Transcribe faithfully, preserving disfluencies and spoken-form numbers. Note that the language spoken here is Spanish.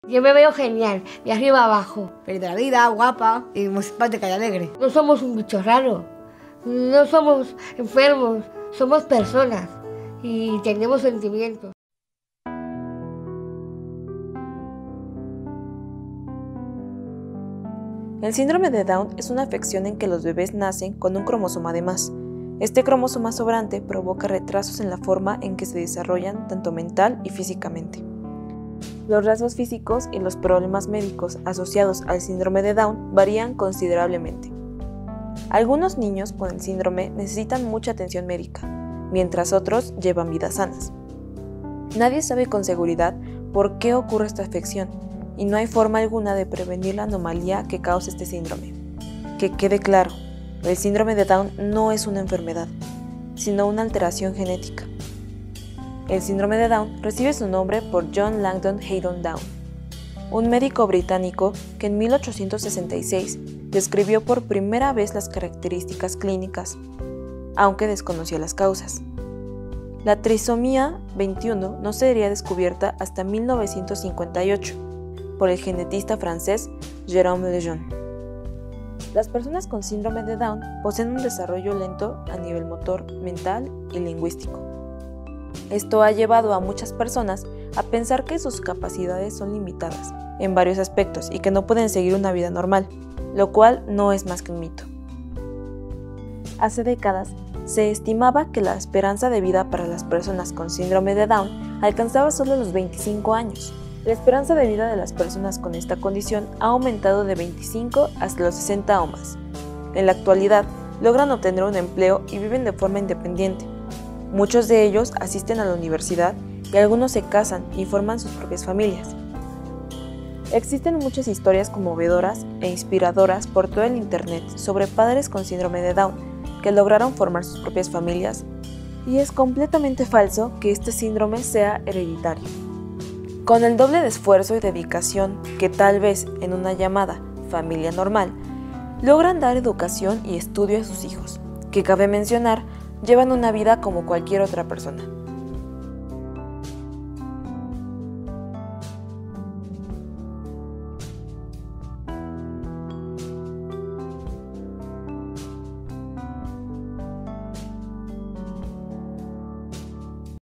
Yo me veo genial, de arriba abajo. Feliz de la vida, guapa y muy simpática y alegre. No somos un bicho raro, no somos enfermos, somos personas y tenemos sentimientos. El síndrome de Down es una afección en que los bebés nacen con un cromosoma de más. Este cromosoma sobrante provoca retrasos en la forma en que se desarrollan tanto mental y físicamente. Los rasgos físicos y los problemas médicos asociados al síndrome de Down varían considerablemente. Algunos niños con el síndrome necesitan mucha atención médica, mientras otros llevan vidas sanas. Nadie sabe con seguridad por qué ocurre esta afección, y no hay forma alguna de prevenir la anomalía que causa este síndrome. Que quede claro, el síndrome de Down no es una enfermedad, sino una alteración genética. El síndrome de Down recibe su nombre por John Langdon Haydon Down, un médico británico que en mil ochocientos sesenta y seis describió por primera vez las características clínicas, aunque desconocía las causas. La trisomía veintiuno no sería descubierta hasta mil novecientos cincuenta y ocho, por el genetista francés Jérôme Lejeune. Las personas con síndrome de Down poseen un desarrollo lento a nivel motor, mental y lingüístico. Esto ha llevado a muchas personas a pensar que sus capacidades son limitadas en varios aspectos y que no pueden seguir una vida normal, lo cual no es más que un mito. Hace décadas se estimaba que la esperanza de vida para las personas con síndrome de Down alcanzaba solo los veinticinco años. La esperanza de vida de las personas con esta condición ha aumentado de veinticinco hasta los sesenta o más. En la actualidad, logran obtener un empleo y viven de forma independiente. Muchos de ellos asisten a la universidad y algunos se casan y forman sus propias familias. Existen muchas historias conmovedoras e inspiradoras por todo el internet sobre padres con síndrome de Down que lograron formar sus propias familias, y es completamente falso que este síndrome sea hereditario. Con el doble de esfuerzo y dedicación que tal vez en una llamada familia normal, logran dar educación y estudio a sus hijos, que cabe mencionar, llevan una vida como cualquier otra persona.